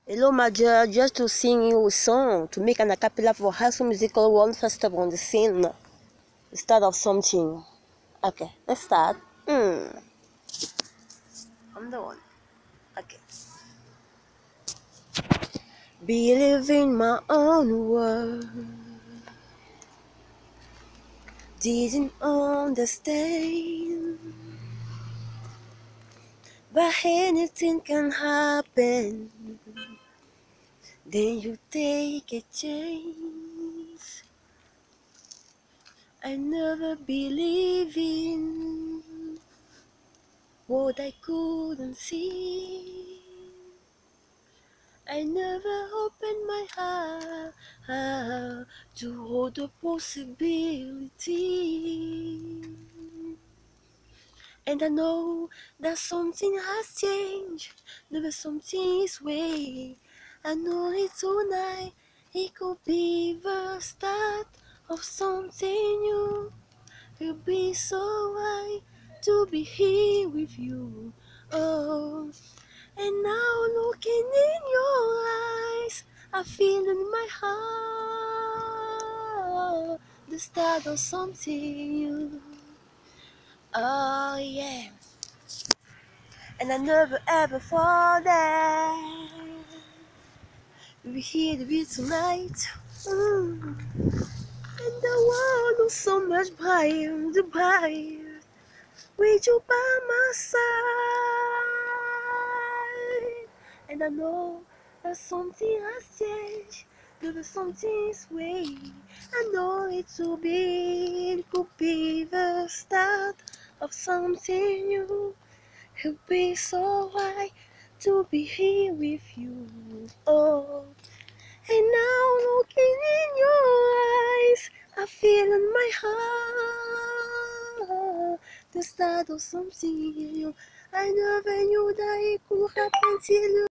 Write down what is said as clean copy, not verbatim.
Hello, my dear, just to sing you a song, to make an a cappella for High School Musical 1 Festival on the scene. The start of something. Okay, let's start. I'm the one. Okay. Believe in my own word. Didn't understand. But anything can happen. Then you take a chance. I never believe in what I couldn't see. I never opened my heart to all the possibility. And I know that something has changed, never something is way. I know it's tonight, it could be the start of something new. It'll be so right to be here with you. Oh, and now looking in your eyes, I feel in my heart the start of something new. Oh yeah, and I never ever forget. We're here to be tonight. And the world looks so much brighter, brighter with you by my side. And I know that something has changed, that something is way. I know it could be the start of something new. It'll be so right to be here with you. Oh, and now looking in your eyes, I feel in my heart the start of something new. I never knew that it could happen till you.